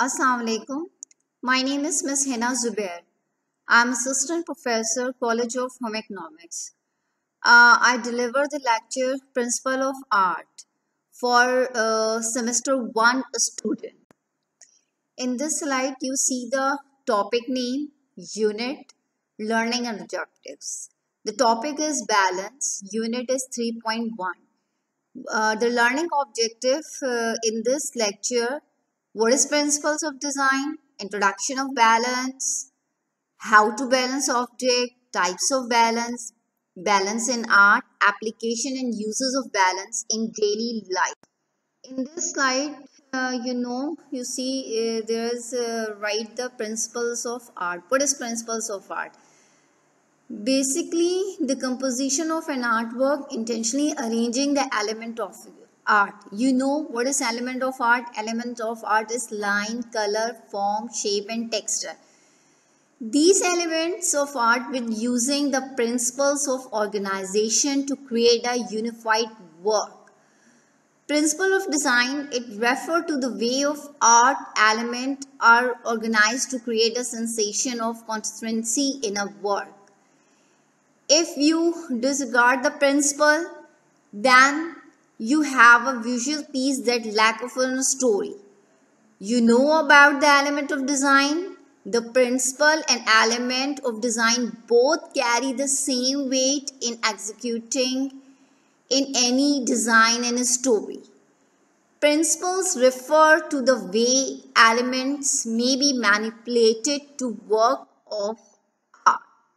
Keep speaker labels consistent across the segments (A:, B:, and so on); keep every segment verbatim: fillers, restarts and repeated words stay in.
A: Assalamu alaikum. My name is Miss Hina Zubair. I'm Assistant Professor, College of Home Economics. Uh, I deliver the lecture Principle of Art for uh, semester one student. In this slide, you see the topic name, unit, learning and objectives. The topic is balance, unit is three point one. Uh, the learning objective uh, in this lecture: what is principles of design, introduction of balance, how to balance object, types of balance, balance in art, application and uses of balance in daily life. In this slide, uh, you know, you see uh, there is uh, write the principles of art. What is principles of art? Basically, the composition of an artwork, intentionally arranging the element of art. You know what is element of art? Element of art is line, color, form, shape and texture. These elements of art with using the principles of organization to create a unified work. Principle of design, it refers to the way of art element are organized to create a sensation of consistency in a work. If you disregard the principle, then you have a visual piece that lack of a story. You know about the element of design. The principle and element of design both carry the same weight in executing in any design and story. Principles refer to the way elements may be manipulated to work of art.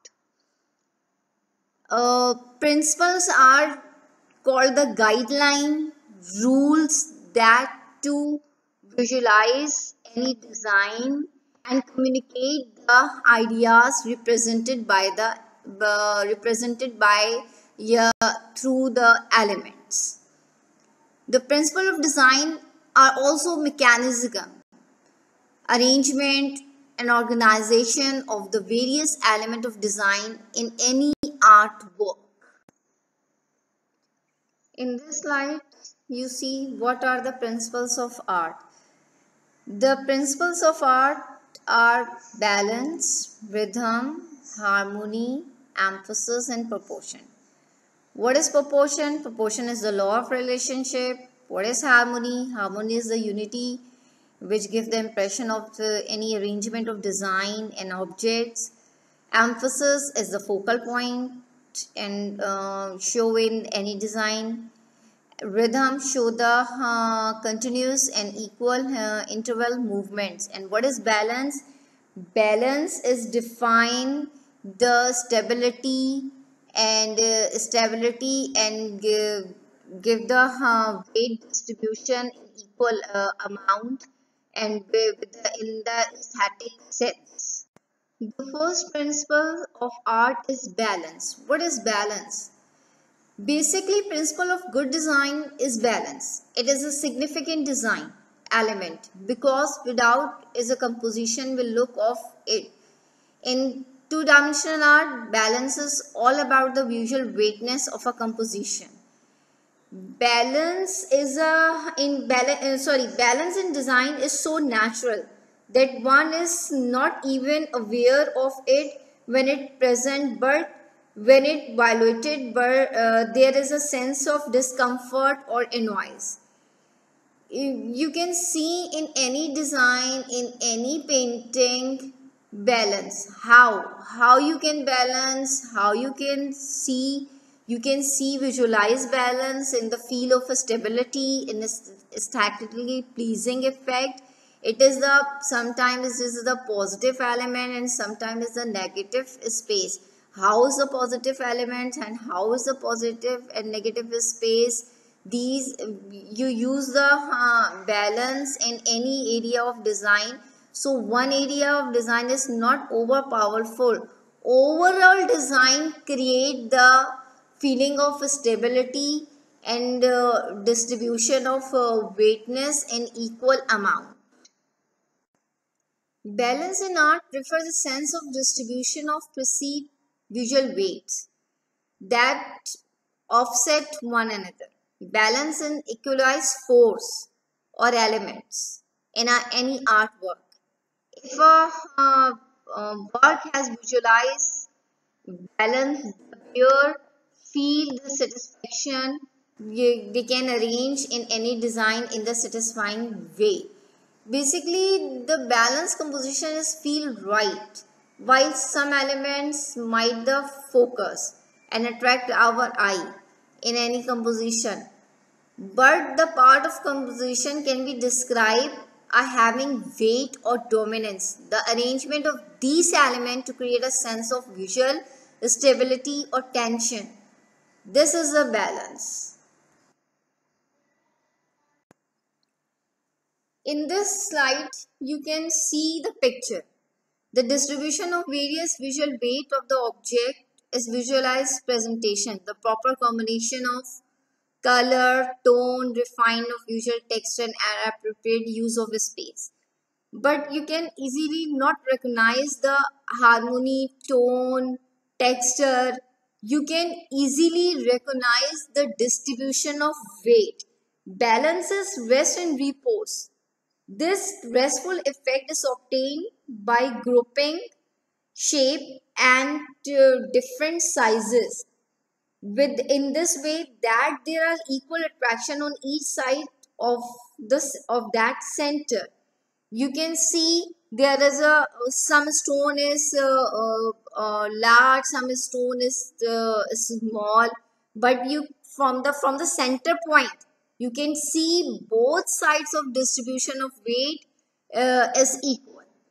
A: Uh, principles are called the guideline rules that to visualize any design and communicate the ideas represented by the uh, represented by yeah, through the elements. The principle of design are also mechanism, arrangement and organization of the various elements of design in any artwork. In this slide, you see what are the principles of art. The principles of art are balance, rhythm, harmony, emphasis, and proportion. What is proportion? Proportion is the law of relationship. What is harmony? Harmony is the unity which gives the impression of the, any arrangement of design and objects. Emphasis is the focal point and uh, show in any design. Rhythm show the uh, continuous and equal uh, interval movements. And what is balance? Balance is define the stability and uh, stability and give, give the uh, weight distribution in equal uh, amount and with the, in the static sense. The first principle of art is balance. What is balance? Basically, principle of good design is balance. It is a significant design element because without is a composition will look of it. In two-dimensional art, balance is all about the visual weightness of a composition. Balance is a in balance uh, sorry balance in design is so natural that one is not even aware of it when it present, but when it violated, but uh, there is a sense of discomfort or annoyance. You can see in any design, in any painting, balance. how how you can balance, how you can see, you can see visualize balance in the feel of a stability, in a aesthetically pleasing effect. It is the sometimes this is the positive element and sometimes it's the negative space. How is the positive element and how is the positive and negative space? These you use the uh, balance in any area of design. So one area of design is not over powerful. Overall design create the feeling of stability and uh, distribution of uh, weightness in equal amount. Balance in art refers a sense of distribution of perceived visual weights that offset one another. Balance and equalize force or elements in a, any artwork. If a uh, uh, work has visualized balance, the viewer feel the satisfaction. You, they can arrange in any design in the satisfying way. Basically, the balanced composition is feel right, while some elements might the focus and attract our eye in any composition. But the part of composition can be described as having weight or dominance. The arrangement of these elements to create a sense of visual stability or tension. This is a balance. In this slide, you can see the picture. The distribution of various visual weight of the object is visualized presentation. The proper combination of color, tone, refine of visual texture and appropriate use of space. But you can easily not recognize the harmony, tone, texture. You can easily recognize the distribution of weight. Balance is rest and repose. This restful effect is obtained by grouping shape and uh, different sizes with in this way that there are equal attraction on each side of this of that center. You can see there is a some stone is uh, uh, uh, large, some stone is uh, small, but you from the from the center point you can see both sides of distribution of weight uh, is equal.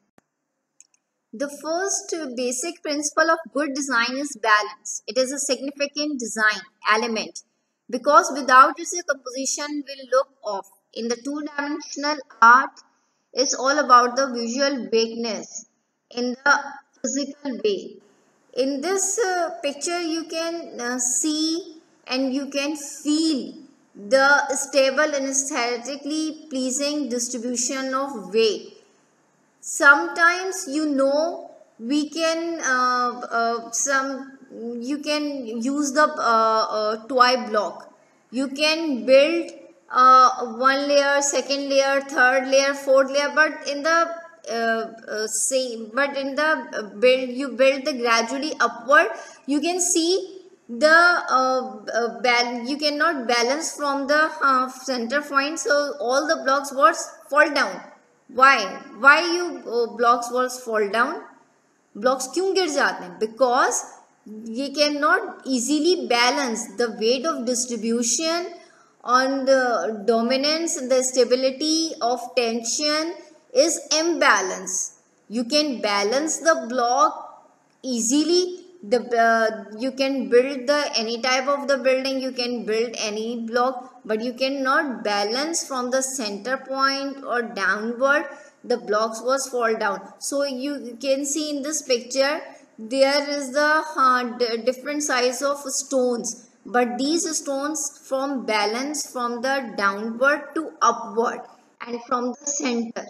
A: The first basic principle of good design is balance. It is a significant design element because without it, the composition will look off. In the two-dimensional art, it's all about the visual vagueness in the physical way. In this uh, picture, you can uh, see and you can feel the stable and aesthetically pleasing distribution of weight. Sometimes you know we can uh, uh, some you can use the uh, uh, toy block. You can build uh, one layer, second layer, third layer, fourth layer, but in the uh, uh, same but in the build you build the gradually upward. You can see the uh, uh, bal you cannot balance from the uh, center point, so all the blocks was fall down. Why? Why you uh, blocks walls fall down? Blocks क्यों गिर जाते हैं? Because you cannot easily balance the weight of distribution on the dominance and the stability of tension is imbalance. You can balance the block easily. The uh, you can build the any type of the building, you can build any block, but you cannot balance from the center point or downward. The blocks was fall down. So you can see in this picture there is the uh, different size of stones, but these stones from balance from the downward to upward and from the center.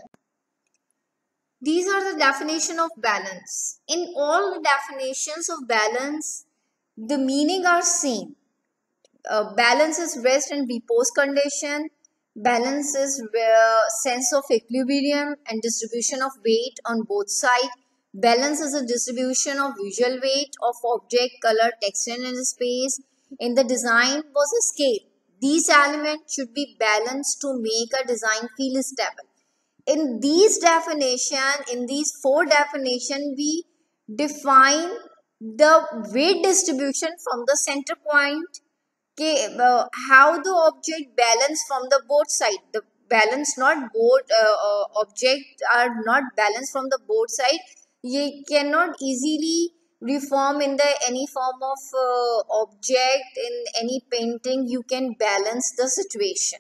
A: These are the definition of balance. In all the definitions of balance, the meaning are same. Uh, balance is rest and repose condition. Balance is uh, sense of equilibrium and distribution of weight on both sides. Balance is a distribution of visual weight of object, color, texture and space. In the design was a scale. These elements should be balanced to make a design feel stable. In these definition, in these four definition, we define the weight distribution from the center point. Okay, uh, how the object balance from the both side. The balance not both uh, uh, object are not balanced from the both side. You cannot easily reform in the any form of uh, object in any painting. You can balance the situation.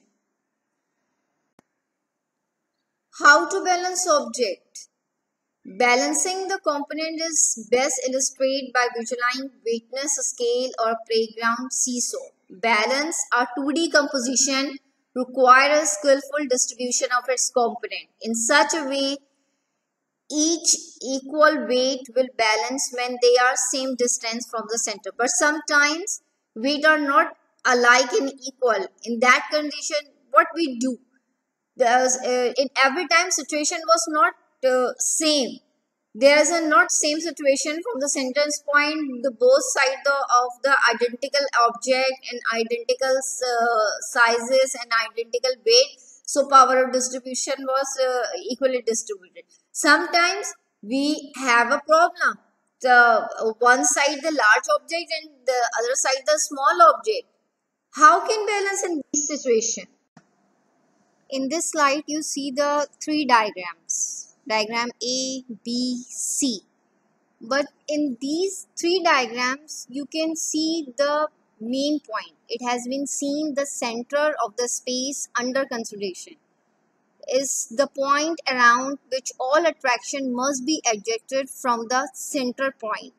A: How to balance object? Balancing the component is best illustrated by visualizing weightness scale or playground seesaw. Balance, a two D composition, requires a skillful distribution of its component. In such a way, each equal weight will balance when they are same distance from the center. But sometimes weight are not alike and equal. In that condition, what we do? There's uh, in every time situation was not uh, same. There's a not same situation from the sentence point. The both side the, of the identical object and identical uh, sizes and identical weight. So power of distribution was uh, equally distributed. Sometimes we have a problem. The uh, one side the large object and the other side the small object. How can balance in this situation? In this slide, you see the three diagrams, diagram A, B, C. But in these three diagrams, you can see the main point. It has been seen the center of the space under consideration is the point around which all attraction must be ejected from the center point.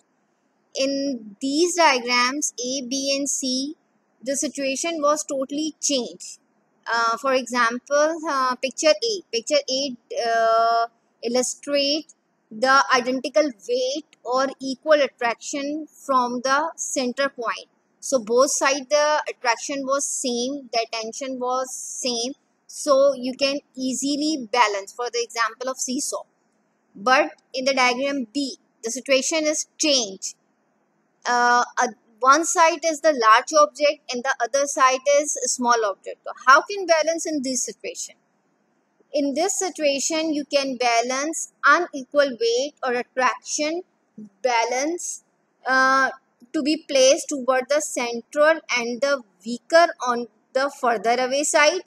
A: In these diagrams A, B and C, the situation was totally changed. Uh, for example, uh, picture A. Picture A uh, illustrate the identical weight or equal attraction from the center point. So both sides the attraction was same, the attention was same. So you can easily balance for the example of seesaw. But in the diagram B, the situation is changed. Uh, a, one side is the large object and the other side is a small object. So how can balance in this situation? In this situation, you can balance unequal weight or attraction balance uh, to be placed toward the central and the weaker on the further away side,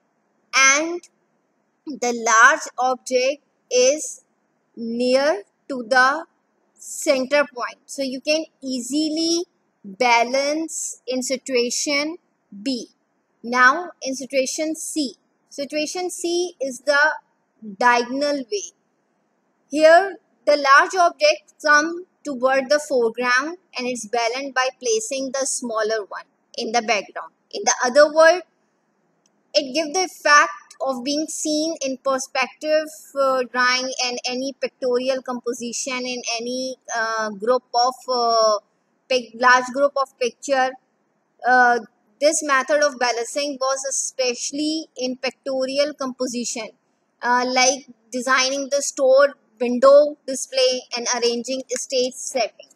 A: and the large object is near to the center point. So you can easily balance in situation B. Now in situation C. Situation C is the diagonal way. Here the large object comes toward the foreground and it's balanced by placing the smaller one in the background. In the other word, it gives the effect of being seen in perspective uh, drawing and any pictorial composition in any uh, group of uh, large group of picture. Uh, this method of balancing was especially in pictorial composition, uh, like designing the store window display and arranging stage setting.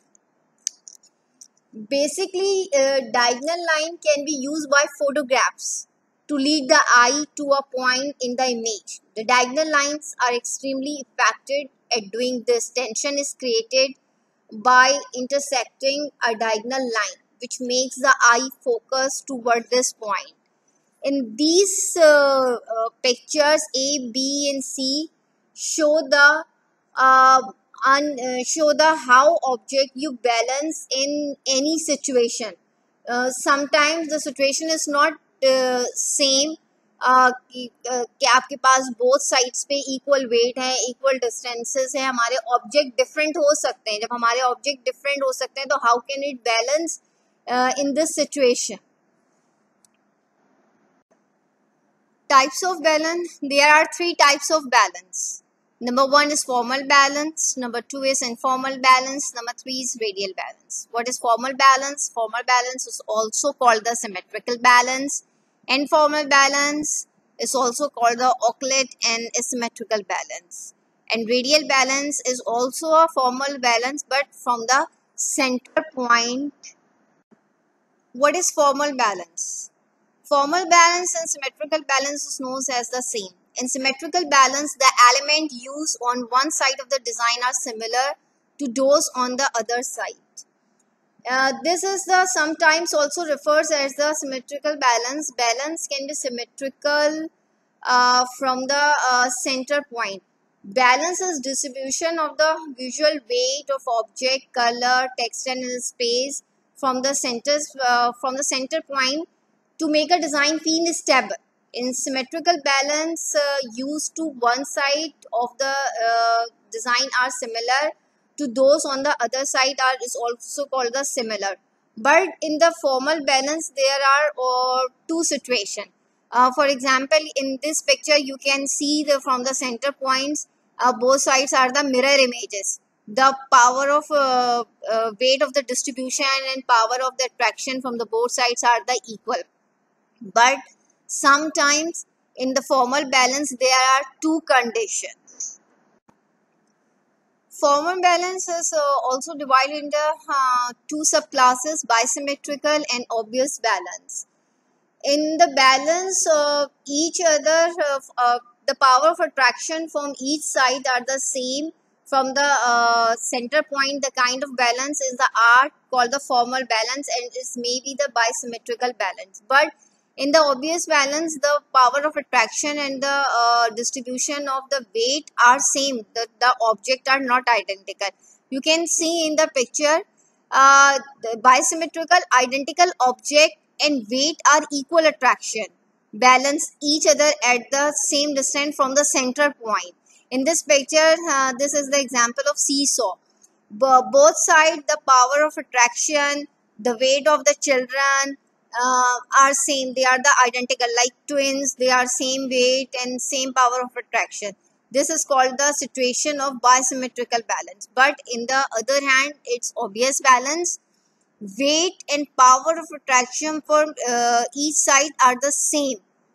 A: Basically, uh, diagonal line can be used by photographs to lead the eye to a point in the image. The diagonal lines are extremely effective at doing this. Tension is created by intersecting a diagonal line, which makes the eye focus toward this point. In these uh, uh, pictures, A, B, and C show the uh, un, uh, show the how object you balance in any situation. Uh, sometimes the situation is not uh, same. Uh, कि, uh, कि आपके पास both sides पे equal weight है, equal distances है, हमारे object different हो सकते हैं. जब हमारे object different हो सकते हैं तो how can it balance uh, in this situation? Types of balance. There are three types of balance. Number one is formal balance. Number two is informal balance. Number three is radial balance. What is formal balance? Formal balance is also called the symmetrical balance. Informal balance is also called the occult and asymmetrical balance. And radial balance is also a formal balance but from the center point. What is formal balance? Formal balance and symmetrical balance is known as the same. In symmetrical balance, the elements used on one side of the design are similar to those on the other side. Uh, this is the sometimes also refers as the symmetrical balance. Balance can be symmetrical uh, from the uh, center point. Balance is distribution of the visual weight of object, color, texture, and space from the centers uh, from the center point to make a design feel stable. In symmetrical balance, uh, used to one side of the uh, design are similar to those on the other side are is also called the similar. But in the formal balance, there are uh, two situations. Uh, for example, in this picture, you can see the from the center points, uh, both sides are the mirror images. The power of uh, uh, weight of the distribution and power of the attraction from the both sides are the equal. But sometimes In the formal balance, there are two conditions. Formal balance is uh, also divided into uh, two subclasses, bisymmetrical and obvious balance. In the balance, uh, each other, uh, uh, the power of attraction from each side are the same from the uh, center point. The kind of balance is the art called the formal balance, and is maybe the bisymmetrical balance. But in the obvious balance, the power of attraction and the uh, distribution of the weight are same. The, the object are not identical. You can see in the picture, uh, the bisymmetrical, identical object and weight are equal attraction, balance each other at the same distance from the center point. In this picture, uh, this is the example of seesaw. B- both sides, the power of attraction, the weight of the children uh, are same. They are the identical, like twins. They are same weight and same power of attraction. This is called the situation of bisymmetrical balance. But in the other hand, it's obvious balance. Weight and power of attraction for uh, each side are the same,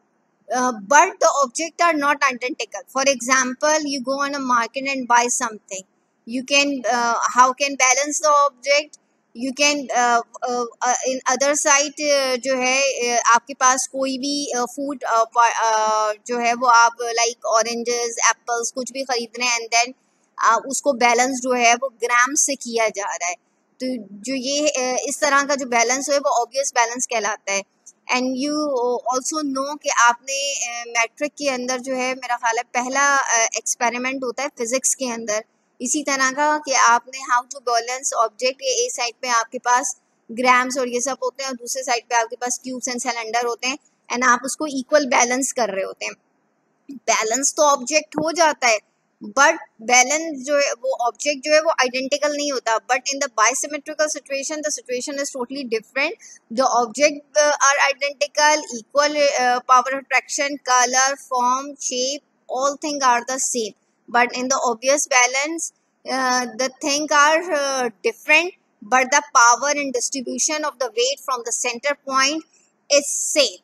A: uh, but the objects are not identical. For example, you go on a market and buy something. You can uh, how can balance the object? You can uh, uh, uh, in other side uh, जो है uh, आपके पास कोई भी food uh, uh, जो है वो आप like oranges apples कुछ भी खरीद रहे हैं, एंड देन uh, उसको बैलेंस जो है वो ग्राम से किया जा रहा है. तो जो ये uh, इस तरह का जो बैलेंस है वो ऑब्वियस बैलेंस कहलाता है. एंड यू ऑल्सो नो कि आपने मैट्रिक uh, के अंदर जो है मेरा ख्याल है पहला एक्सपेरिमेंट uh, होता है फिजिक्स के अंदर इसी तरह का कि आपने हाउ टू बैलेंस ऑब्जेक्ट. ये ए साइड पे आपके पास ग्राम्स और ये सब होते हैं और दूसरे साइड पे आपके पास क्यूब्स एंड सिलेंडर होते हैं, एंड आप उसको इक्वल बैलेंस कर रहे होते हैं. बैलेंस तो ऑब्जेक्ट हो जाता है, बट बैलेंस जो है वो ऑब्जेक्ट जो है वो आइडेंटिकल नहीं होता. But in the bisymmetrical situation the situation is totally different. The object are identical, equal power attraction, colour, form, shape, all things are the same. But in the obvious balance, uh, the things are uh, different, but the power and distribution of the weight from the center point is same.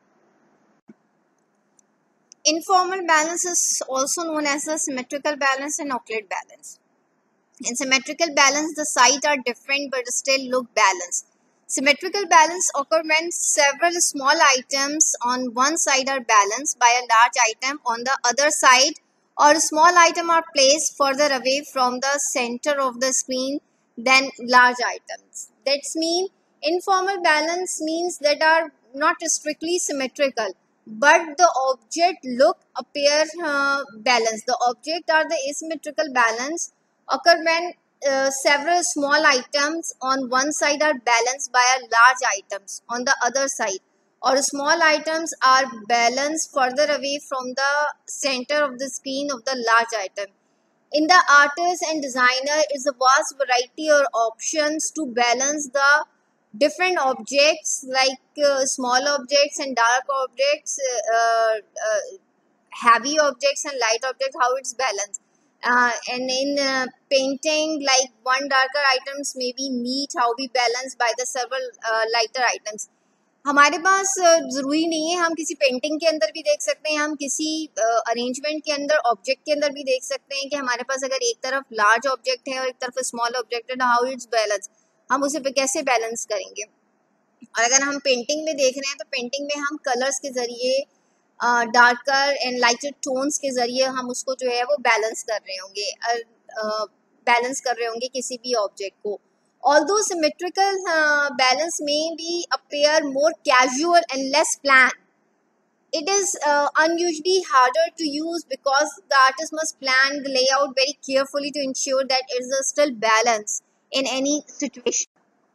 A: Informal balance is also known as the symmetrical balance and Euclid balance. In symmetrical balance, the sides are different but still look balanced. Symmetrical balance occurs when several small items on one side are balanced by a large item on the other side, or small items are placed further away from the center of the screen than large items. That means informal balance means that are not strictly symmetrical, but the object look appear uh, balanced. The object are the asymmetrical balance occur when uh, several small items on one side are balanced by a large items on the other side, or small items are balanced further away from the center of the screen of the large item. In the artist and designer is a vast variety of options to balance the different objects, like uh, small objects and dark objects, uh, uh, heavy objects and light objects, how it's balanced. Uh, and in uh, painting, like one darker items may be neat, how we balance by the several uh, lighter items. हमारे पास ज़रूरी नहीं है, हम किसी painting के अंदर भी देख सकते हैं, हम किसी अरेंजमेंट के अंदर ऑब्जेक्ट के अंदर भी देख सकते हैं कि हमारे पास अगर एक तरफ लार्ज ऑब्जेक्ट है और एक तरफ स्मॉल ऑब्जेक्ट है, हाउ इट्स बैलेंस, हम उसे कैसे बैलेंस करेंगे. और अगर हम पेंटिंग में देख रहे हैं तो पेंटिंग में हम कलर्स के ज़रिए, डार्कर एंड लाइटर टोन्स के ज़रिए हम उसको जो है वो बैलेंस कर रहे होंगे, बैलेंस कर रहे होंगे किसी भी ऑब्जेक्ट को. Although symmetrical uh, balance may be appear more casual and less planned, it is uh, unusually harder to use because the artist must plan the layout very carefully to ensure that it is still balanced in any situation.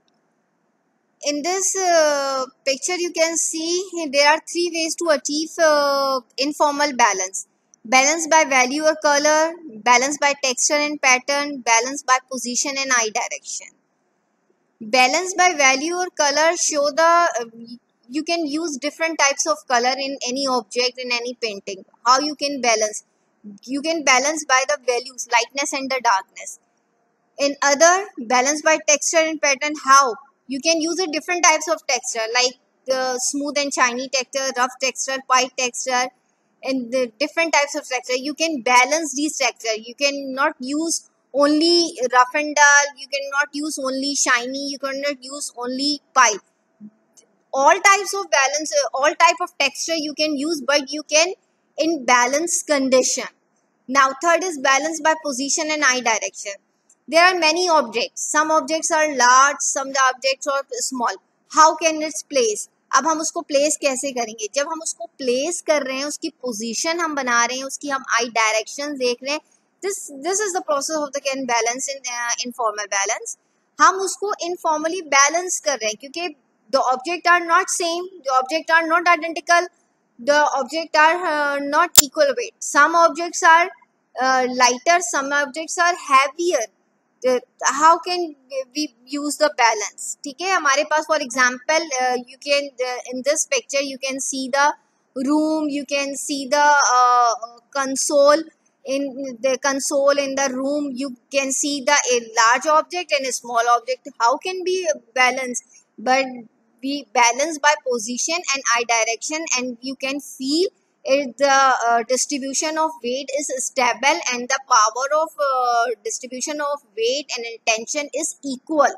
A: In this uh, picture, you can see there are three ways to achieve uh, informal balance. Balance by value or color, balance by texture and pattern, balance by position and eye direction. Balance by value or color show the uh, you can use different types of color in any object, in any painting. How you can balance? You can balance by the values, lightness and the darkness. In other, balance by texture and pattern. How you can use a different types of texture, like the smooth and shiny texture, rough texture, white texture, and the different types of structure. You can balance these structure. You cannot use only rough and dull. You cannot use only shiny. You cannot use only pipe. All types of balance, all type of texture you can use, but you can in balanced condition. Now third is balance by position and eye direction. There are many objects. Some objects are large, some objects are small. How can it place? अब हम उसको place कैसे करेंगे? जब हम उसको place कर रहे हैं, उसकी पोजीशन हम बना रहे हैं, उसकी हम आई डायरेक्शन देख रहे हैं, this this is the process of the can balance in informal balance. हम उसको इनफॉर्मली बैलेंस कर रहे हैं क्योंकि the object are not same, the object are not identical, the object are uh, not equal weight. Some objects are uh, lighter, some objects are heavier. Uh, how can we use the balance? ठीक है, हमारे पास for example uh, you can uh, in this picture you can see the room, you can see the uh, console. In the console in the room you can see the a large object and a small object. How can be balanced? But we balance by position and eye direction, and you can feel it, the uh, distribution of weight is stable and the power of uh, distribution of weight and tension is equal.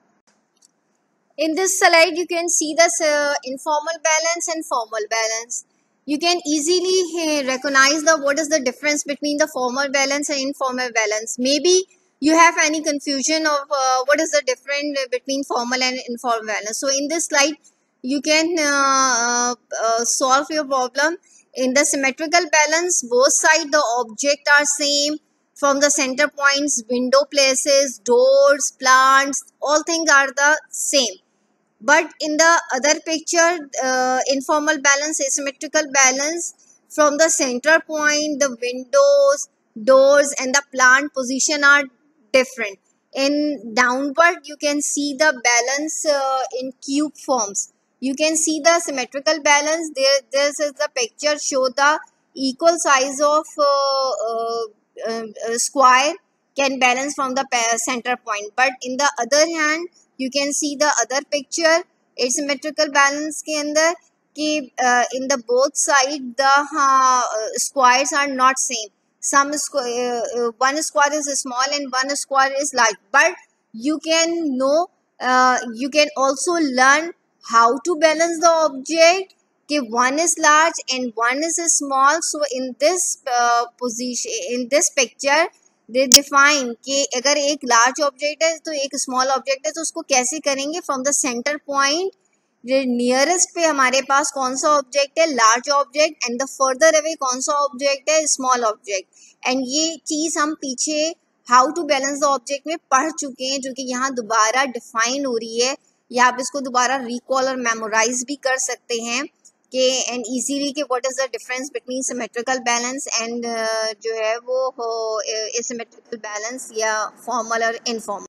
A: In this slide you can see the uh, informal balance and formal balance. You can easily uh, recognize the what is the difference between the formal balance and informal balance. Maybe you have any confusion of uh, what is the difference between formal and informal balance. So in this slide you can uh, uh, solve your problem. In the symmetrical balance, both sides the object are same. From the center points, window places, doors, plants, all things are the same. But in the other picture, uh, informal balance, asymmetrical balance, from the center point, the windows, doors and the plant position are different. In downward you can see the balance uh, in cube forms. You can see the symmetrical balance. There this is the picture show the equal size of uh, uh, uh, square can balance from the center point. But in the other hand you can see the other picture asymmetrical balance के अंदर कि uh, in the both side the uh, squares are not same. Some square, uh, one square is small and one square is large, but you can know uh, you can also learn how to balance the object कि one is large and one is small. So in this uh, position, in this picture they define कि अगर एक large object है तो एक small object है तो उसको कैसे करेंगे. From the center point nearest पे हमारे पास कौन सा ऑब्जेक्ट है, large object, and the further away कौन सा ऑब्जेक्ट है, स्मॉल ऑब्जेक्ट. एंड ये चीज हम पीछे how to balance the object में पढ़ चुके हैं, जो कि यहाँ दोबारा डिफाइन हो रही है, या आप इसको दोबारा रिकॉल और मेमोराइज भी कर सकते हैं कि एंड इजीली कि what is the difference between symmetrical balance and जो है वो एसिमेट्रिकल बैलेंस या फॉर्मल और informal.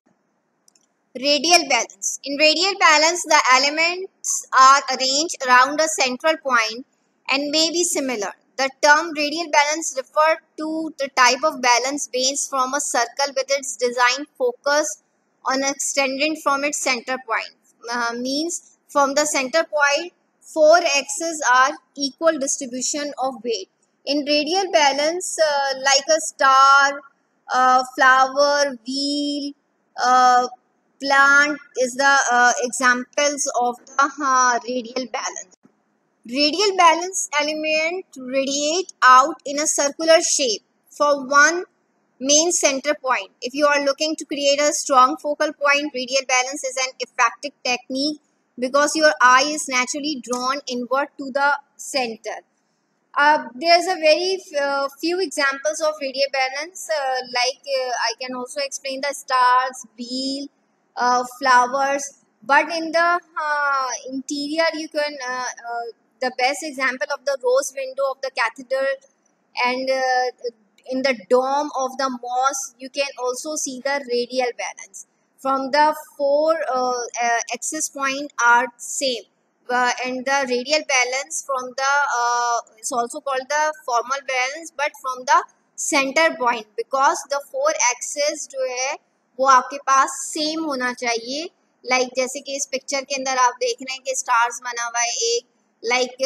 A: Radial balance. In radial balance, the elements are arranged around a central point and may be similar. The term radial balance refers to the type of balance based from a circle with its design focus on extending from its center point. Uh, means from the center point, four axes are equal distribution of weight. In radial balance, uh, like a star, uh, flower, wheel, uh, plant is the uh, examples of the uh, radial balance. Radial balance element radiate out in a circular shape for one main center point. If you are looking to create a strong focal point, radial balance is an effective technique because your eye is naturally drawn inward to the center. Uh, there's a very uh, few examples of radial balance, uh, like uh, I can also explain the stars, wheel, Uh, flowers, but in the uh, interior you can uh, uh, the best example of the rose window of the cathedral, and uh, in the dome of the mosque you can also see the radial balance. From the four uh, uh, axis point are same, uh, and the radial balance from the uh, it's also called the formal balance, but from the center point, because the four axis जो है वो आपके पास same होना चाहिए. Like like जैसे कि इस picture के अंदर आप देख रहे हैं कि स्टार्स बना हुआ है, एक
B: लाइक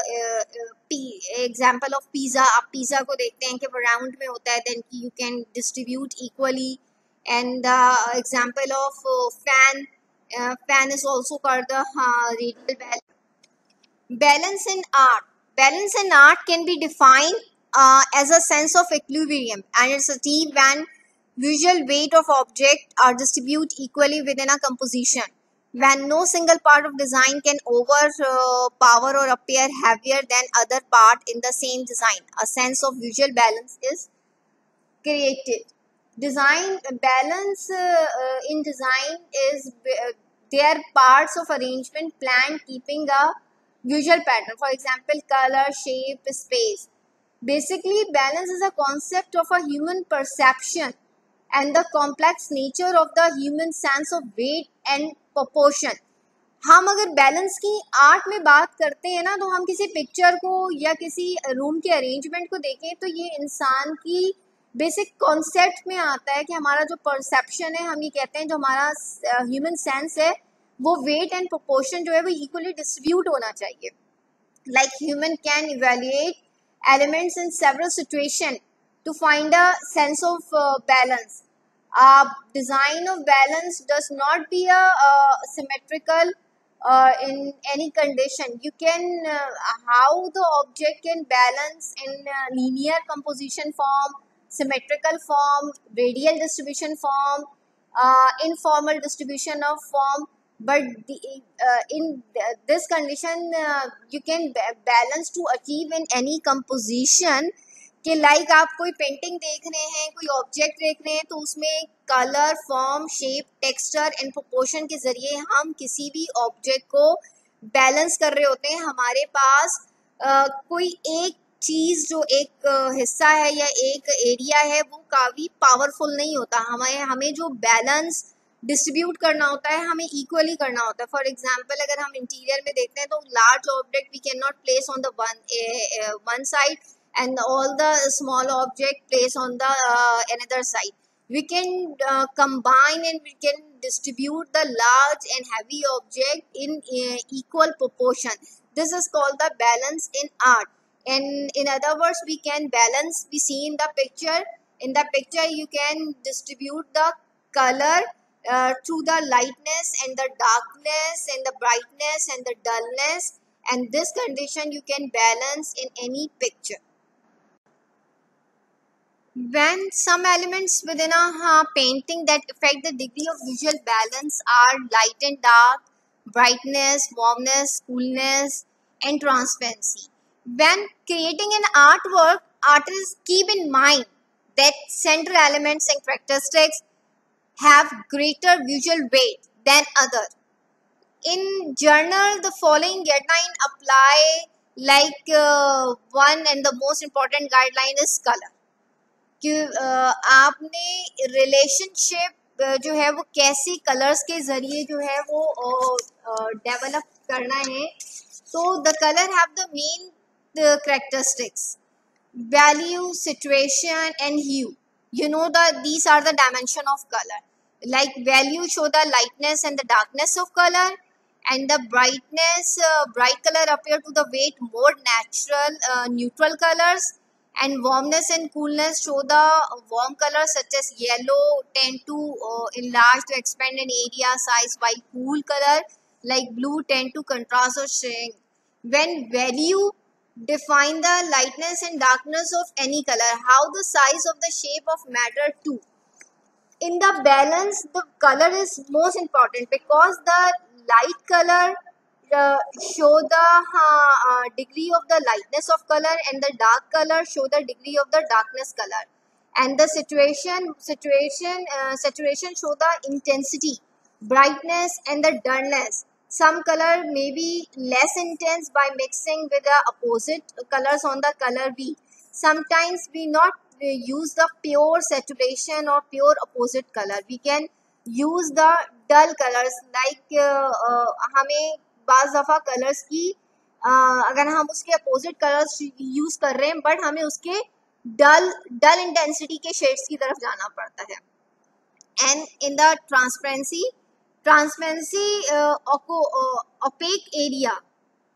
B: एग्जाम्पल ऑफ पिज़्ज़ा, आप पिज़्ज़ा को देखते हैं कि वो राउंड में होता है, then you can distribute equally. And the example of fan, fan is also called the radial balance. Balance in art. Balance in art can be defined uh, as a sense of equilibrium, and it's achieved when visual weight of object are distributed equally within a composition. When no single part of design can overpower uh, or appear heavier than other part in the same design, a sense of visual balance is created. Design balance uh, uh, in design is uh, their parts of arrangement planned keeping a visual pattern. For example, color, shape, space. Basically, balance is a concept of a human perception and the complex nature of the human sense of weight and proportion. हम अगर balance की art में बात करते हैं ना, तो हम किसी पिक्चर को या किसी रूम के अरेंजमेंट को देखें तो ये इंसान की बेसिक कॉन्सेप्ट में आता है कि हमारा जो परसेप्शन है, हम ये कहते हैं जो हमारा ह्यूमन सेंस है, वो वेट एंड प्रोपोर्शन जो है वो इक्वली डिस्ट्रीब्यूट होना चाहिए. Like human can evaluate elements in several situation to find a sense of balance. Design of balance does not be a symmetrical Uh, in any condition. You can uh, how the object can balance in uh, linear composition form, symmetrical form, radial distribution form, uh, informal distribution of form. But the, uh, in this condition uh, you can balance to achieve in any composition. कि like आप कोई painting देख रहे हैं, कोई object देख रहे हैं, तो उसमें colour, form, shape, texture and proportion के जरिए हम किसी भी ऑब्जेक्ट को बैलेंस कर रहे होते हैं. हमारे पास uh, कोई एक चीज़ जो एक uh, हिस्सा है या एक एरिया है वो काफ़ी पावरफुल नहीं होता. हमें हमें जो बैलेंस डिस्ट्रीब्यूट करना होता है, हमें इक्वली करना होता है. फॉर एग्जाम्पल, अगर हम इंटीरियर में देखते हैं तो large object we can not place on the one one side and all the small object placed on the uh, another side. We can uh, combine and we can distribute the large and heavy object in uh, equal proportion. This is called the balance in art. And in other words, we can balance, we see in the picture, in the picture you can distribute the color uh, to the lightness and the darkness and the brightness and the dullness, and this condition you can balance in any picture. When some elements within a uh, painting that affect the degree of visual balance are light and dark, brightness, warmness, coolness, and transparency. When creating an artwork, artists keep in mind that central elements and characteristics have greater visual weight than others. In journal, the following guideline apply, like uh, one and the most important guideline is color. कि आपने relationship जो है वो कैसे colours के ज़रिए जो है वो डेवलप करना है. तो the colour have the main characteristics, value, situation and hue. You know that these are the dimension of color. Like value show the lightness and the darkness of color, and the brightness, uh, bright color appear to the weight more natural, uh, neutral colors. And warmness and coolness show the warm colors such as yellow tend to uh, enlarge to expand in area size, while cool color like blue tend to contrast or shrink. When value define the lightness and darkness of any color, how the size of the shape of matter too. In the balance, the color is most important because the light color uh, show the uh, uh, degree of the lightness of color, and the dark color show the degree of the darkness color, and the situation situation uh, saturation show the intensity, brightness, and the dullness. Some color may be less intense by mixing with the opposite colors on the color wheel. Sometimes we not uh, use the pure saturation or pure opposite color. We can use the dull colors, like uh, uh, हमें बाज़ दफ़ा colours की uh, अगर हम उसके opposite colours use कर रहे हैं बट हमें उसके डल डल इंटेंसिटी के शेड्स की तरफ जाना पड़ता है. And in the transparency, transparency opaque area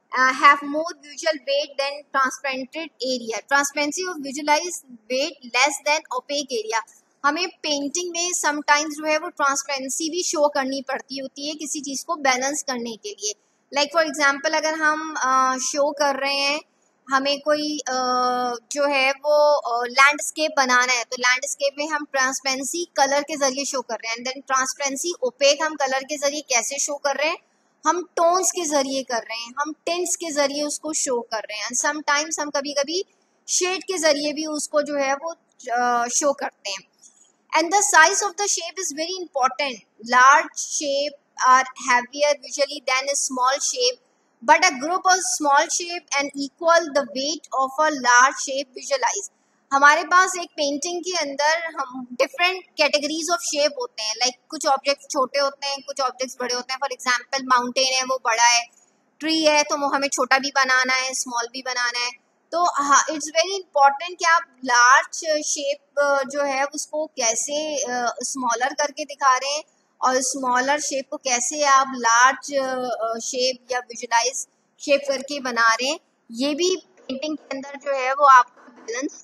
B: uh, have more visual weight than transparent area. Transparency of visualized weight less than opaque area. हमें पेंटिंग में समटाइम्स जो है वो ट्रांसपेरेंसी भी शो करनी पड़ती होती है किसी चीज़ को बैलेंस करने के लिए. लाइक फॉर एग्जांपल अगर हम शो uh, कर रहे हैं, हमें कोई uh, जो है वो लैंडस्केप uh, बनाना है, तो लैंडस्केप में हम ट्रांसपेरेंसी कलर के जरिए शो कर रहे हैं. एंड देन ट्रांसपेरेंसी ओपेक हम कलर के जरिए कैसे शो कर रहे हैं, हम टोन्स के जरिए कर रहे हैं, हम टिंट्स के जरिए उसको शो कर रहे हैं. एंड समटाइम्स हम कभी कभी शेड के जरिए भी उसको जो है वो शो uh, करते हैं. And the size of the shape is very important. Large shape are heavier visually than a small shape, but a group of small shape and equal the weight of a large shape visualize. हमारे पास एक painting के अंदर हम different categories of shape होते हैं. Like like, कुछ objects छोटे होते हैं, कुछ ऑब्जेक्ट्स बड़े होते हैं. फॉर एग्जांपल माउंटेन है वो बड़ा है, ट्री है तो वो हमें छोटा भी बनाना है, स्मॉल भी बनाना है. तो हाँ, इट्स वेरी इंपॉर्टेंट कि आप लार्ज शेप जो है उसको कैसे स्मॉलर करके दिखा रहे हैं और स्मॉलर शेप को कैसे आप लार्ज शेप या विजुलाइज शेप करके बना रहे हैं, ये भी पेंटिंग के अंदर जो है वो आपका balance.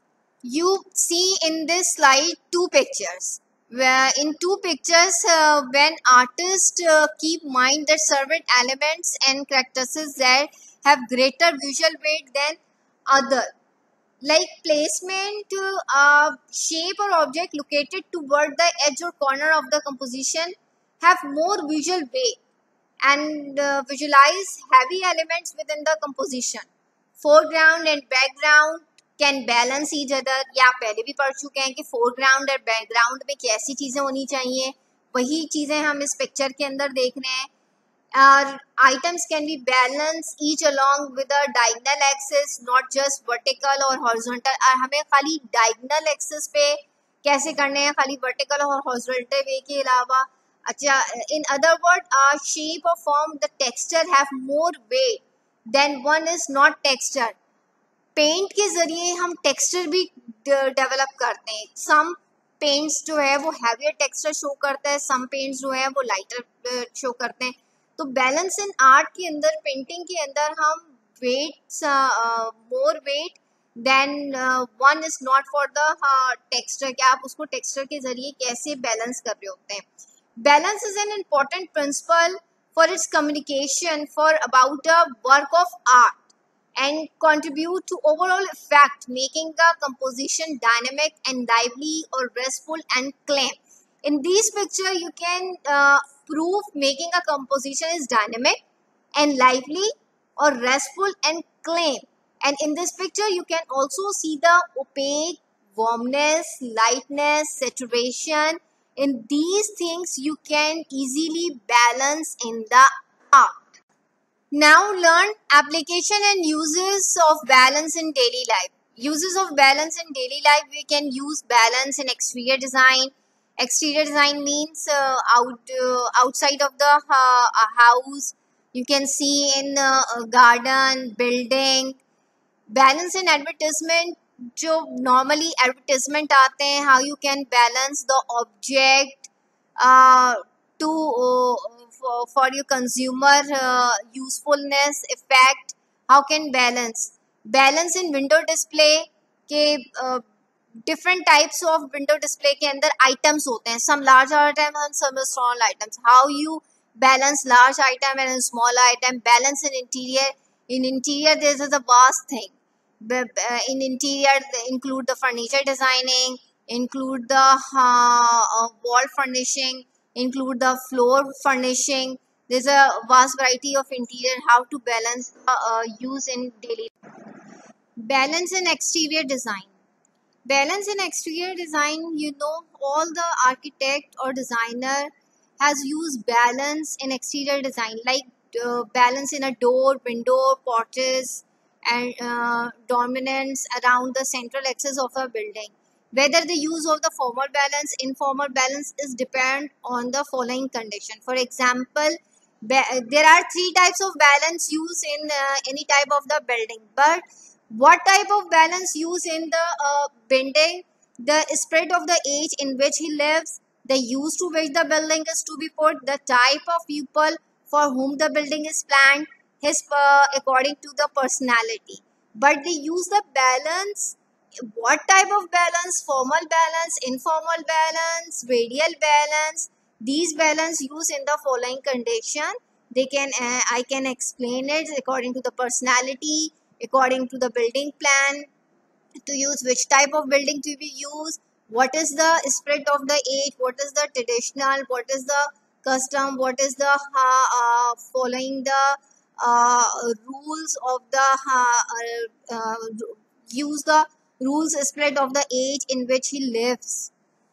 B: You see in this slide two pictures. In two pictures, uh, when artists uh, keep mind that certain elements and characteristics that have greater visual weight than other, like placement, uh, shape or object located toward the edge or corner of the composition have more visual weight and uh, visualize heavy elements within the composition. Foreground and background can balance each other. या आप पहले भी पढ़ चुके हैं कि foreground और background में कैसी चीज़ें होनी चाहिए, वही चीज़ें हम इस पिक्चर के अंदर देख रहे हैं. और items can be balance each along with a diagonal axis, not just vertical और हॉरिजॉन्टल. और हमें खाली डायगोनल एक्सिस पे कैसे करने हैं, खाली वर्टिकल और हॉरिजॉन्टल वे के अलावा. अच्छा, इन अदर वर्ड शेप और form the texture have more weight than one is not texture. Paint के जरिए हम टेक्सचर भी डेवलप करते हैं. सम पेंट्स जो है वो हैवियर टेक्सचर शो करता है, सम पेंट्स जो है वो लाइटर शो करते हैं. तो बैलेंस इन आर्ट के अंदर, पेंटिंग के अंदर हम weight more weight than one is not for the texture, कि आप उसको टेक्सचर के जरिए कैसे बैलेंस कर रहे होते हैं. Balance is an important principle for its communication for about a work of art and contribute to overall effect, making the composition dynamic and lively or restful and calm. In this picture, you can uh, prove making a composition is dynamic and lively or restful and calm. And in this picture, you can also see the opaque, warmness, lightness, saturation. In these things, you can easily balance in the art. Now learn application and uses of balance in daily life. Uses of balance in daily life, we can use balance in exterior design. Exterior design means uh, out uh, outside of the uh, house. You can see in uh, garden, building. Balance in advertisement, जो normally advertisement आते हैं, how you can balance the object uh, to uh, for, for your consumer uh, usefulness effect. How can balance balance in window display के uh, different types of window display के अंदर items होते हैं, some large item and some small items. How you balance large item and small item. Balance in interior. In interior this is a vast thing. In interior include the furniture designing, include the uh, uh, wall furnishing, include the floor furnishing. There's a vast variety of interior. How to balance uh, uh, use in daily. Balance in exterior design. Balance in exterior design, you know, all the architect or designer has used balance in exterior design, like uh, balance in a door, window, porches, and uh, dominance around the central axis of a building. Whether the use of the formal balance, informal balance is depend on the following condition. For example, there are three types of balance used in uh, any type of the building. But what type of balance used in the uh, building? The spread of the age in which he lives, the use to which the building is to be put, the type of people for whom the building is planned, his uh, according to the personality. But they use the balance. What type of balance? Formal balance, informal balance, radial balance. These balance used in the following condition. They can uh, I can explain it according to the personality, according to the building plan, to use which type of building to be used, what is the spirit of the age, what is the traditional, what is the custom, what is the uh, uh, following the uh, rules of the uh, uh, uh, use the rules spirit of the age in which he lives.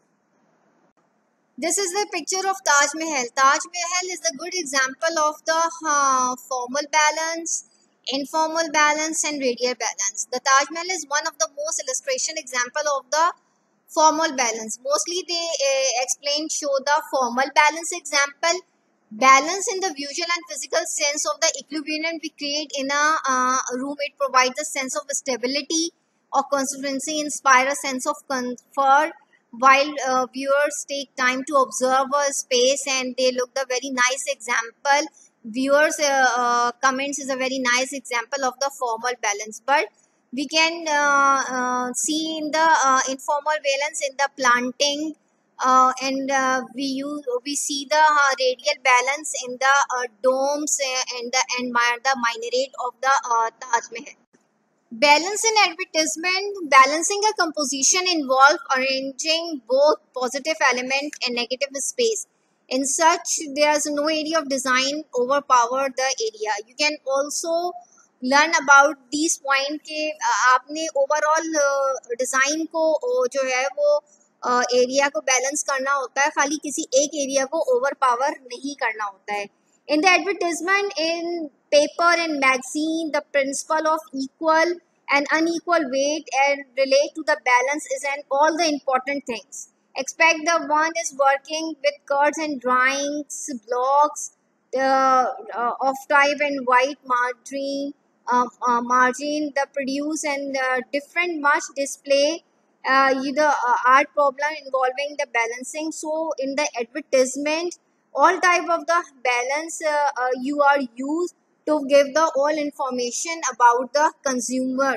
B: This is the picture of Taj Mahal. Taj Mahal is a good example of the uh, formal balance, informal balance, and radial balance. The Taj Mahal is one of the most illustration example of the formal balance. Mostly they uh, explain, show the formal balance example. Balance in the visual and physical sense of the equilibrium we create in a uh, room. It provides a sense of stability or consistency, inspire a sense of comfort, while uh, viewers take time to observe a space and they look the very nice example. Viewers uh, uh, comments is a very nice example of the formal balance. But we can uh, uh, see in the uh, informal balance in the planting, uh, and uh, we use we see the uh, radial balance in the uh, domes uh, and the and the minaret of the uh, Taj Mahal. Balance in advertisement. Balancing a composition involves arranging both positive element and negative space. In such, there is no area of design overpower the area. You can also learn about these point के आपने overall design को जो है वो area को balance करना होता है, खाली किसी एक एरिया को overpower नहीं करना होता है. In the advertisement, in paper and magazine, the principle of equal and unequal weight and relate to the balance is an all the important things. Expect the one is working with curves and drawings, blocks uh, uh, of type and white margin, uh, uh, margin, the produce and uh, different much display. Uh, the uh, art problem involving the balancing. So in the advertisement, all type of the balance uh, uh, you are used to give the all information about the consumer.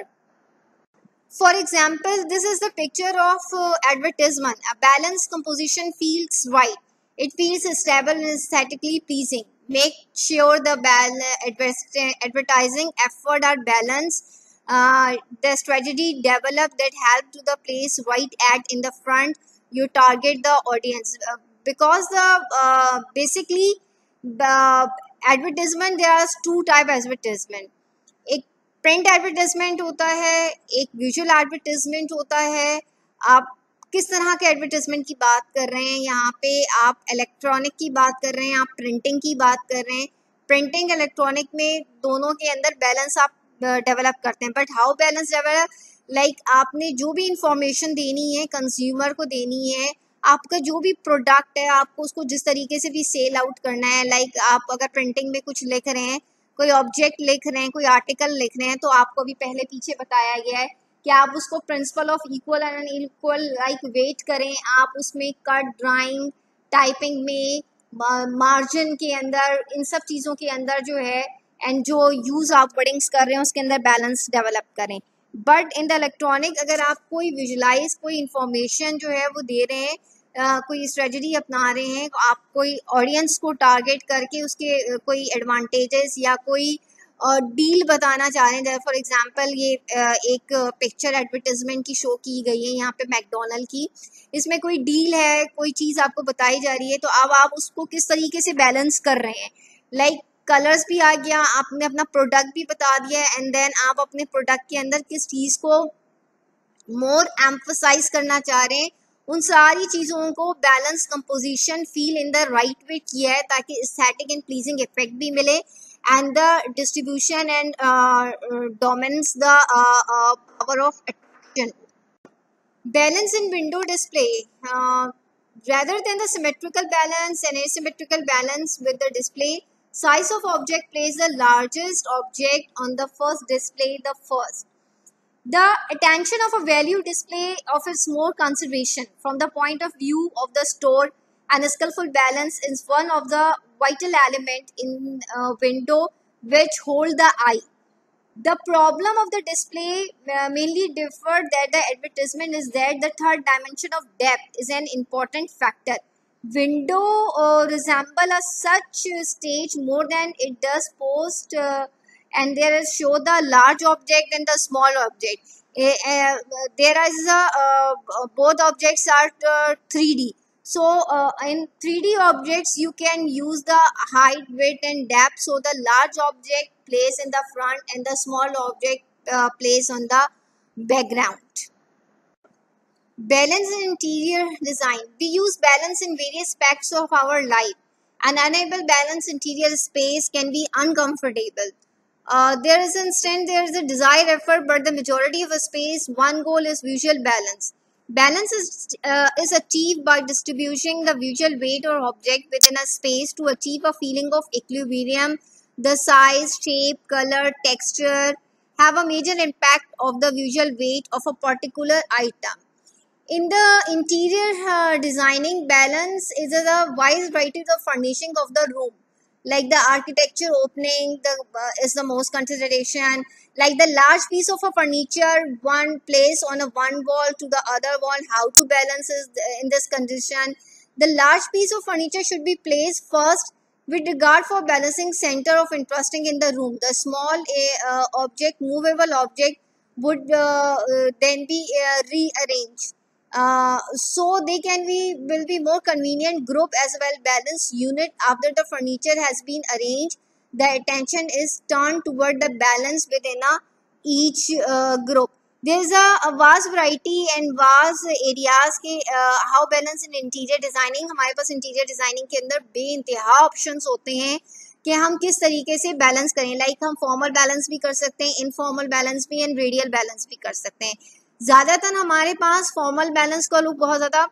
B: For example, this is the picture of uh, advertisement. A balanced composition feels right. It feels stable and aesthetically pleasing. Make sure the advertising effort are balanced. Uh, the strategy developed that help to the place right ad in the front. You target the audience uh, because the uh, basically the advertisement, there are two type advertisement. एक print advertisement होता है, एक visual advertisement होता है. आप किस तरह के एडवर्टाइजमेंट की बात कर रहे हैं? यहाँ पे आप इलेक्ट्रॉनिक की बात कर रहे हैं, आप प्रिंटिंग की बात कर रहे हैं. प्रिंटिंग इलेक्ट्रॉनिक में दोनों के अंदर बैलेंस आप डेवलप करते हैं. But how balance develop? Like आपने जो भी इंफॉर्मेशन देनी है कंज्यूमर को देनी है, आपका जो भी प्रोडक्ट है आपको उसको जिस तरीके से भी सेल आउट करना है. लाइक like आप अगर प्रिंटिंग में कुछ लिख रहे हैं, कोई ऑब्जेक्ट लिख रहे हैं, कोई आर्टिकल लिख रहे हैं, तो आपको भी पहले पीछे बताया गया है कि आप उसको principle of equal and unequal like weight करें. आप उसमें कट, ड्राइंग, टाइपिंग में, मार्जिन के अंदर, इन सब चीज़ों के अंदर जो है एंड जो यूज़ आप वर्डिंग्स कर रहे हैं उसके अंदर बैलेंस डेवलप करें. बट इन द इलेक्ट्रॉनिक अगर आप कोई विजुलाइज कोई इंफॉर्मेशन जो है वो दे रहे हैं, Uh, कोई स्ट्रेटजी अपना रहे हैं, आप कोई ऑडियंस को टारगेट करके उसके uh, कोई एडवांटेजेस या कोई डील uh, बताना चाह रहे हैं. फॉर एग्जांपल ये uh, एक पिक्चर एडवर्टाइजमेंट की शो की गई है यहाँ पे मैकडोनल्ड की. इसमें कोई डील है, कोई चीज़ आपको बताई जा रही है, तो अब आप उसको किस तरीके से बैलेंस कर रहे हैं. लाइक like, कलर्स भी आ गया, आपने अपना प्रोडक्ट भी बता दिया, एंड देन आप अपने प्रोडक्ट के अंदर किस चीज़ को मोर एम्फसाइज करना चाह रहे हैं, उन सारी चीज़ों को balance composition feel in the right way किया है ताकि एस्थेटिक एंड प्लीजिंग इफेक्ट भी मिले and the distribution and dominance the power of attraction. Balance in window display. Uh, rather than the symmetrical balance and asymmetrical balance with the display, size of object plays the largest object on the first display the first. The attention of a value display offers more consideration from the point of view of the store, and a skillful balance is one of the vital element in uh, window which hold the eye. The problem of the display uh, mainly differed that the advertisement is that the third dimension of depth is an important factor. Window uh, resemble a such stage more than it does post, uh, and there is show the large object and the small object. Eh, eh, there is a uh, both objects are uh, three D. So uh, in three D objects you can use the height, width and depth. So the large object place in the front and the small object uh, place on the background. Balance in interior design. We use balance in various aspects of our life. An unable balanced interior space can be uncomfortable. Uh, there is instant there is a desired effort, but the majority of a space, one goal is visual balance. Balance is, uh, is achieved by distributing the visual weight or object within a space to achieve a feeling of equilibrium. The size, shape, color, texture have a major impact of the visual weight of a particular item. In the interior uh, designing, balance is a wide variety of furnishing of the room. Like the architecture opening the uh, is the most consideration. Like the large piece of a furniture, one place on a one wall to the other wall. How to balance is in this condition. The large piece of furniture should be placed first with regard for balancing center of interesting in the room. The small uh, object, movable object, would uh, uh, then be uh, rearranged. Uh, so they can be will be more convenient group as well balanced unit. After the furniture has been arranged, the attention is turned toward the balance within a each uh, group. There is a, a vast variety and vast areas के uh, how balance in interior designing. हमारे पास interior designing के अंदर बेइंतहा options होते हैं कि हम किस तरीके से बैलेंस करें. लाइक हम फॉर्मल बैलेंस भी कर सकते हैं, इनफॉर्मल बैलेंस भी एंड रेडियल बैलेंस भी कर सकते हैं. ज़्यादातर हमारे पास फॉर्मल बैलेंस का लुक बहुत ज़्यादा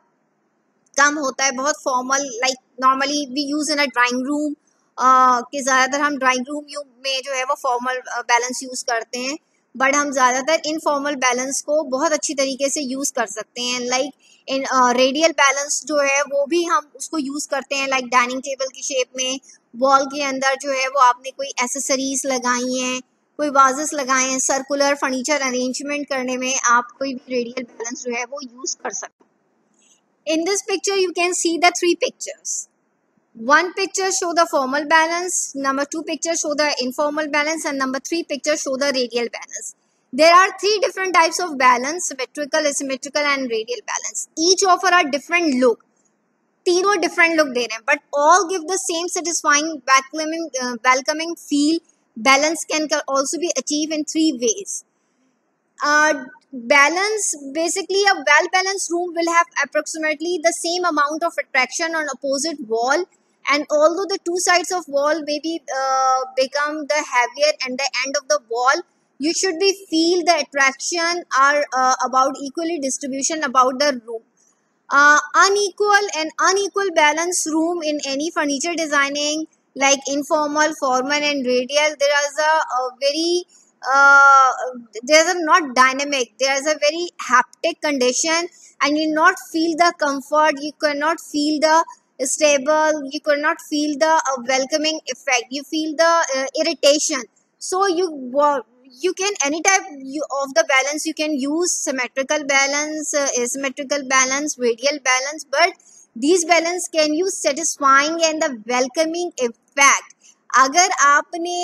B: कम होता है, बहुत formal. Like normally we use in a drawing room कि ज़्यादातर हम ड्राइंग रूम में जो है वो फॉर्मल बैलेंस यूज़ करते हैं, बट हम ज़्यादातर इनफॉर्मल बैलेंस को बहुत अच्छी तरीके से यूज़ कर सकते हैं. लाइक इन रेडियल बैलेंस जो है वो भी हम उसको यूज़ करते हैं. लाइक डाइनिंग टेबल की शेप में वॉल के अंदर जो है वो आपने कोई एसेसरीज लगाई हैं, कोई वाजेस लगाए हैं, सर्कुलर फर्नीचर अरेंजमेंट करने में आप कोई भी रेडियल बैलेंस जो है वो यूज़ कर सकते हैं. In this picture you can see the three pictures. One picture show the formal balance, number two picture show the informal balance, and number three picture show the radial balance. There are three different types of balance: symmetrical, asymmetrical and radial balance. Each offer a different look. तीनों different look दे रहे हैं, but all give the same satisfying welcoming uh, welcoming feel. Balance can also be achieved in three ways. Uh, balance, basically a well balanced room will have approximately the same amount of attraction on opposite wall, and although the two sides of wall maybe uh, become the heavier and the end of the wall, you should be feel the attraction are uh, about equally distribution about the room. Uh, unequal and unequal balance room in any furniture designing, like informal, formal and radial, there is a, a very uh, there's a not dynamic, there is a very haptic condition, and you not feel the comfort, you cannot feel the stable, you cannot feel the uh, welcoming effect, you feel the uh, irritation. So you uh, you can any type you, of the balance you can use: symmetrical balance, uh, asymmetrical balance, radial balance, but these balance can use satisfying and the welcoming effect. अगर आपने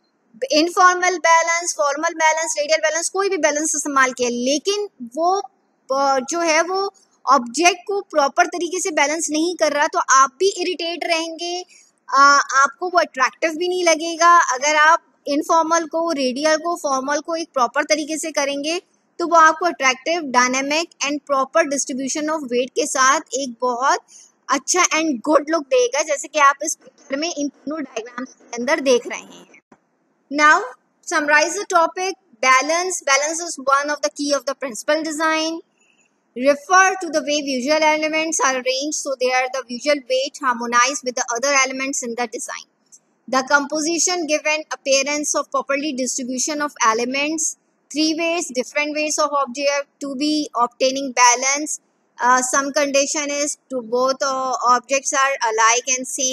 B: informal balance, formal balance, radial balance कोई भी balance इस्तेमाल किया, लेकिन वो जो है वो ऑब्जेक्ट को प्रॉपर तरीके से बैलेंस नहीं कर रहा, तो आप भी इरिटेट रहेंगे, आ, आपको वो अट्रैक्टिव भी नहीं लगेगा. अगर आप इनफॉर्मल को, रेडियल को, फॉर्मल को एक प्रॉपर तरीके से करेंगे तो वो आपको attractive, dynamic and proper distribution of weight के साथ एक बहुत अच्छा एंड गुड लुक देगा, जैसे कि आप इस पिक्चर में इन तीनों डायग्राम्स के अंदर देख रहे हैं. Now, summarize the topic. Balance. Balance is one of the key of the principal design. Refer to the way visual elements are arranged so they are the visual weight harmonized with the other elements in the design. The composition give an appearance of properly distribution of elements. Three ways, different ways of object to be obtaining balance. Uh, some condition is to both uh, objects are alike and same.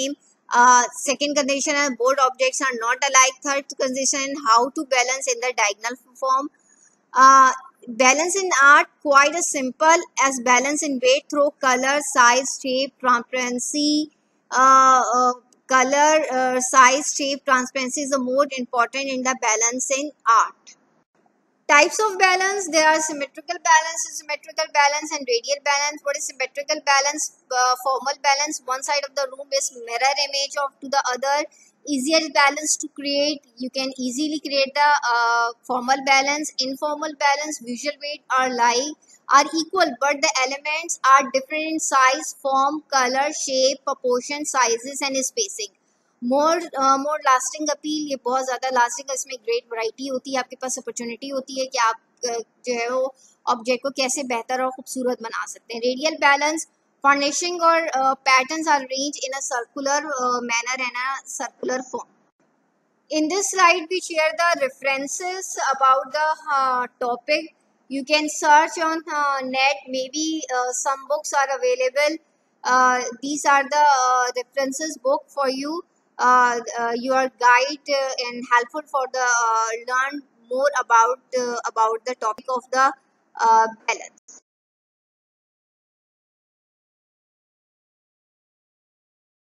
B: Uh, second condition is both objects are not alike. Third condition, how to balance in the diagonal form. Uh, balance in art quite as simple as balance in weight through color, size, shape, transparency. Uh, uh, color, uh, size, shape, transparency is the most important in the balance in art. Types of balance, there are symmetrical balance, symmetrical balance and radial balance. What is symmetrical balance? Uh, formal balance, one side of the room is mirror image of to the other. Easier balance to create, you can easily create the uh, formal balance. Informal balance, visual weight or lie are equal but the elements are different in size, form, color, shape, proportion, sizes and spacing. More more lasting appeal, ये बहुत ज़्यादा lasting है, इसमें great variety होती है, आपके पास opportunity होती है कि आप uh, जो है वो ऑब्जेक्ट को कैसे बेहतर और खूबसूरत बना सकते हैं. रेडियल बैलेंस, फर्निशिंग और patterns are arrange in a circular manner and a circular form. In this slide, we share the references about the uh, topic. You can search on uh, net. Maybe uh, some books are available. Uh, these are the uh, references book for you. Uh, uh, your guide uh, and helpful for the uh, learn more about uh, about the topic of the uh, balance.